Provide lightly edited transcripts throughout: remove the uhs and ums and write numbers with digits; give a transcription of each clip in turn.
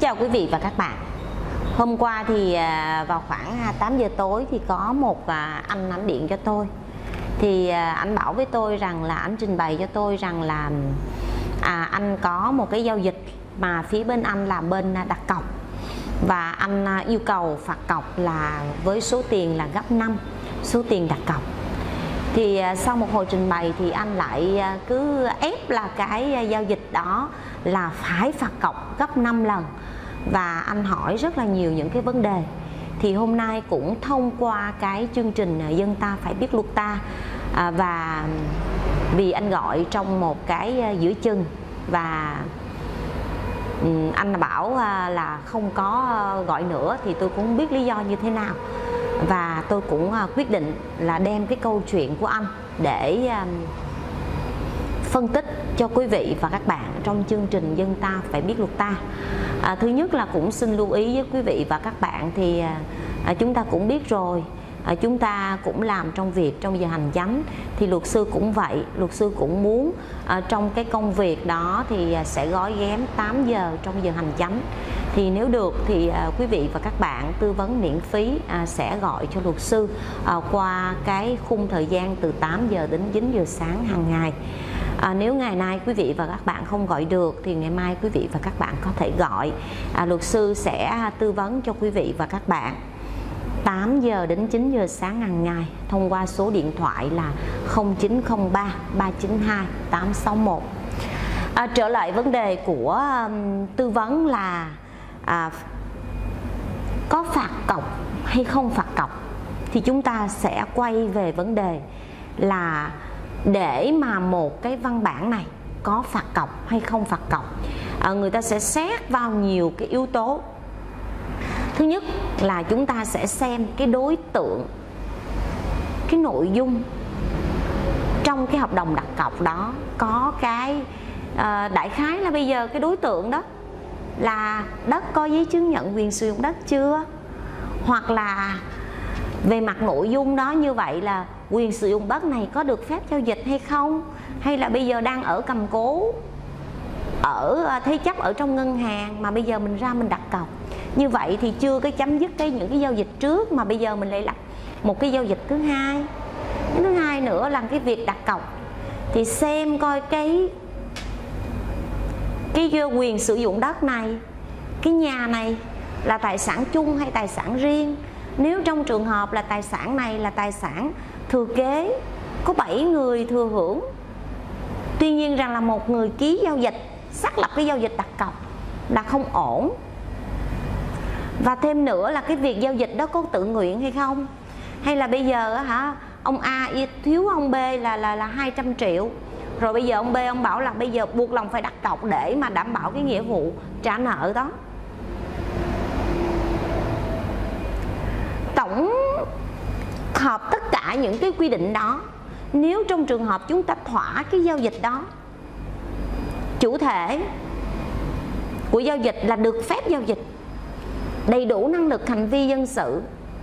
chào quý vị và các bạn. Hôm qua thì vào khoảng 8 giờ tối thì có một anh điện cho tôi. Thì anh bảo với tôi rằng là anh trình bày cho tôi rằng là anh có một cái giao dịch mà phía bên anh là bên đặt cọc, và anh yêu cầu phạt cọc là với số tiền là gấp 5 số tiền đặt cọc. Thì sau một hồi trình bày thì anh lại cứ ép là cái giao dịch đó là phải phạt cọc gấp 5 lần, và anh hỏi rất là nhiều những cái vấn đề. Thì hôm nay cũng thông qua cái chương trình Dân Ta Phải Biết Luật Ta, và vì anh gọi trong một cái giữa chừng và anh bảo là không có gọi nữa, thì tôi cũng không biết lý do như thế nào, và tôi cũng quyết định là đem cái câu chuyện của anh để phân tích cho quý vị và các bạn trong chương trình Dân Ta Phải Biết Luật Ta. Thứ nhất là cũng xin lưu ý với quý vị và các bạn thì chúng ta cũng biết rồi, chúng ta cũng làm trong giờ hành chánh, thì luật sư cũng vậy, luật sư cũng muốn trong cái công việc đó thì sẽ gói ghém 8 giờ trong giờ hành chánh. Thì nếu được thì quý vị và các bạn tư vấn miễn phí sẽ gọi cho luật sư qua cái khung thời gian từ 8 giờ đến 9 giờ sáng hàng ngày. Nếu ngày nay quý vị và các bạn không gọi được thì ngày mai quý vị và các bạn có thể gọi. Luật sư sẽ tư vấn cho quý vị và các bạn 8 giờ đến 9 giờ sáng hàng ngày thông qua số điện thoại là 0903 392 861. Trở lại vấn đề của tư vấn là có phạt cọc hay không phạt cọc, thì chúng ta sẽ quay về vấn đề là để mà một cái văn bản này có phạt cọc hay không phạt cọc, người ta sẽ xét vào nhiều cái yếu tố. Thứ nhất là chúng ta sẽ xem cái đối tượng, cái nội dung trong cái hợp đồng đặt cọc đó có cái đại khái là bây giờ cái đối tượng đó là đất có giấy chứng nhận quyền sử dụng đất chưa, hoặc là về mặt nội dung đó như vậy là quyền sử dụng đất này có được phép giao dịch hay không, hay là bây giờ đang ở cầm cố, ở thế chấp ở trong ngân hàng mà bây giờ mình ra mình đặt cọc. Như vậy thì chưa cái chấm dứt những cái giao dịch trước, mà bây giờ mình lại lập một cái giao dịch thứ hai. Cái thứ hai nữa là cái việc đặt cọc thì xem coi cái quyền sử dụng đất này, cái nhà này là tài sản chung hay tài sản riêng. Nếu trong trường hợp là tài sản này là tài sản thừa kế, có 7 người thừa hưởng, tuy nhiên rằng là một người ký giao dịch xác lập cái giao dịch đặt cọc là không ổn. Và thêm nữa là cái việc giao dịch đó có tự nguyện hay không, hay là bây giờ ông A thiếu ông B là 200 triệu, rồi bây giờ ông B ông bảo là bây giờ buộc lòng phải đặt cọc để mà đảm bảo cái nghĩa vụ trả nợ đó. Tổng hợp tất cả những cái quy định đó, nếu trong trường hợp chúng ta thỏa cái giao dịch đó, chủ thể của giao dịch là được phép giao dịch, đầy đủ năng lực hành vi dân sự,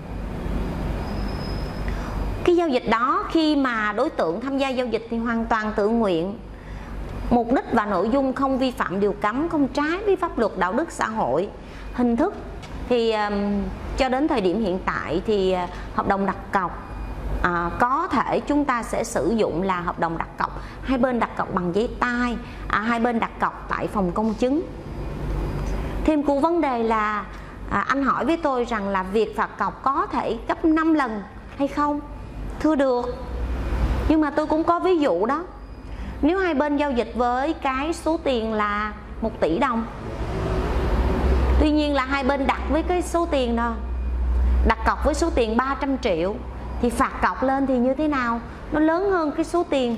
cái giao dịch đó khi mà đối tượng tham gia giao dịch thì hoàn toàn tự nguyện, mục đích và nội dung không vi phạm điều cấm, không trái với pháp luật, đạo đức xã hội. Hình thức thì cho đến thời điểm hiện tại thì hợp đồng đặt cọc có thể chúng ta sẽ sử dụng là hợp đồng đặt cọc, hai bên đặt cọc bằng giấy tay, hai bên đặt cọc tại phòng công chứng. Thêm cú vấn đề là anh hỏi với tôi rằng là việc phạt cọc có thể gấp 5 lần hay không? Thưa được, nhưng mà tôi cũng có ví dụ đó. Nếu hai bên giao dịch với cái số tiền là 1 tỷ đồng, tuy nhiên là hai bên đặt với cái số tiền đó, đặt cọc với số tiền 300 triệu, thì phạt cọc lên thì như thế nào? Nó lớn hơn cái số tiền,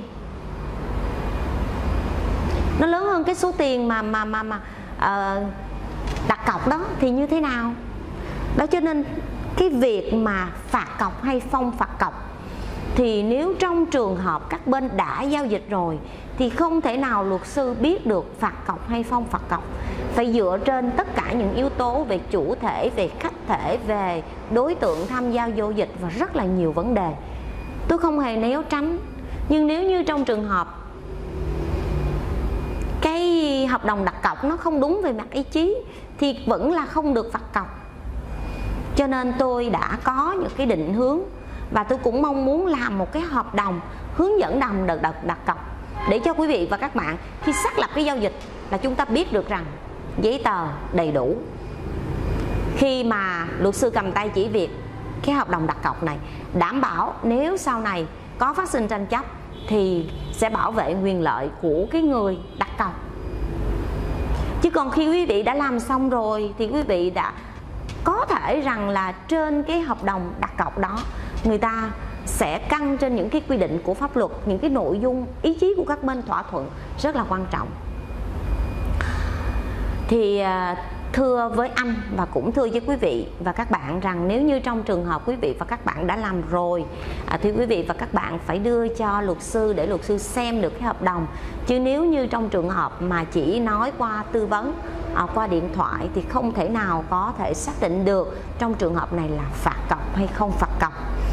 nó lớn hơn cái số tiền mà đặt cọc đó thì như thế nào? Đó, cho nên cái việc mà phạt cọc hay không phạt cọc thì nếu trong trường hợp các bên đã giao dịch rồi thì không thể nào luật sư biết được phạt cọc hay không phạt cọc. Phải dựa trên tất cả những yếu tố về chủ thể, về khách thể, về đối tượng tham gia giao dịch và rất là nhiều vấn đề. Tôi không hề né tránh, nhưng nếu như trong trường hợp cái hợp đồng đặt cọc nó không đúng về mặt ý chí thì vẫn là không được phạt cọc. Cho nên tôi đã có những cái định hướng và tôi cũng mong muốn làm một cái hợp đồng hướng dẫn đồng đặt cọc để cho quý vị và các bạn khi xác lập cái giao dịch là chúng ta biết được rằng giấy tờ đầy đủ. Khi mà luật sư cầm tay chỉ việc cái hợp đồng đặt cọc này đảm bảo nếu sau này có phát sinh tranh chấp thì sẽ bảo vệ quyền lợi của cái người đặt cọc. Chứ còn khi quý vị đã làm xong rồi thì quý vị đã có thể rằng là trên cái hợp đồng đặt cọc đó người ta sẽ căn trên những cái quy định của pháp luật, những cái nội dung ý chí của các bên thỏa thuận rất là quan trọng. Thì thưa với anh và cũng thưa với quý vị và các bạn rằng nếu như trong trường hợp quý vị và các bạn đã làm rồi thì quý vị và các bạn phải đưa cho luật sư để luật sư xem được cái hợp đồng. Chứ nếu như trong trường hợp mà chỉ nói qua tư vấn qua điện thoại thì không thể nào có thể xác định được trong trường hợp này là phạt cọc hay không phạt cọc.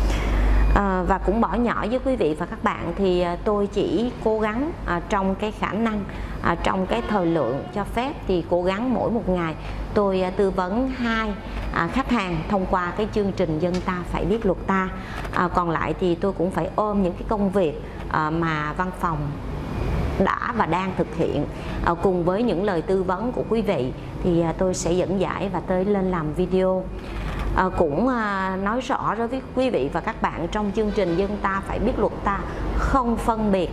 Và cũng bỏ nhỏ với quý vị và các bạn thì tôi chỉ cố gắng trong cái khả năng, trong cái thời lượng cho phép thì cố gắng mỗi một ngày tôi tư vấn 2 khách hàng thông qua cái chương trình Dân Ta Phải Biết Luật Ta. Còn lại thì tôi cũng phải ôm những cái công việc mà văn phòng đã và đang thực hiện cùng với những lời tư vấn của quý vị thì tôi sẽ dẫn giải và tôi lên làm video. Cũng nói rõ với quý vị và các bạn trong chương trình Dân Ta Phải Biết Luật Ta không phân biệt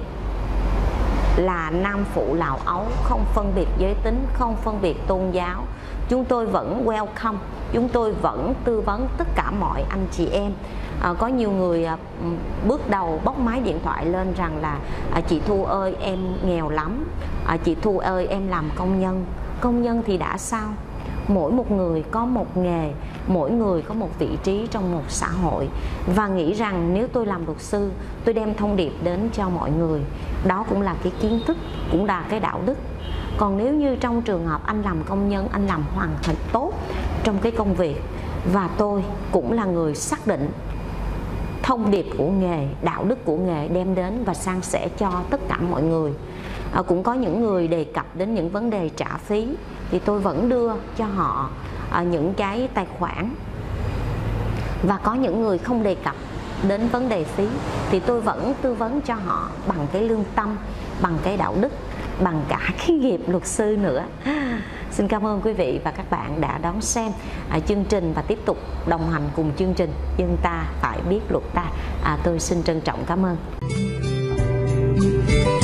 là nam phụ lão ấu, không phân biệt giới tính, không phân biệt tôn giáo. Chúng tôi vẫn welcome, chúng tôi vẫn tư vấn tất cả mọi anh chị em. Có nhiều người bước đầu bóc máy điện thoại lên rằng là chị Thu ơi em nghèo lắm, chị Thu ơi em làm công nhân. Công nhân thì đã sao? Mỗi một người có một nghề, mỗi người có một vị trí trong một xã hội. Và nghĩ rằng nếu tôi làm luật sư, tôi đem thông điệp đến cho mọi người, đó cũng là cái kiến thức, cũng là cái đạo đức. Còn nếu như trong trường hợp anh làm công nhân, anh làm hoàn thành tốt trong cái công việc, và tôi cũng là người xác định thông điệp của nghề, đạo đức của nghề đem đến và san sẻ cho tất cả mọi người. Cũng có những người đề cập đến những vấn đề trả phí thì tôi vẫn đưa cho họ những cái tài khoản. Và có những người không đề cập đến vấn đề phí thì tôi vẫn tư vấn cho họ bằng cái lương tâm, bằng cái đạo đức, bằng cả cái nghiệp luật sư nữa. Xin cảm ơn quý vị và các bạn đã đón xem chương trình và tiếp tục đồng hành cùng chương trình Dân Ta Phải Biết Luật Ta. Tôi xin trân trọng cảm ơn.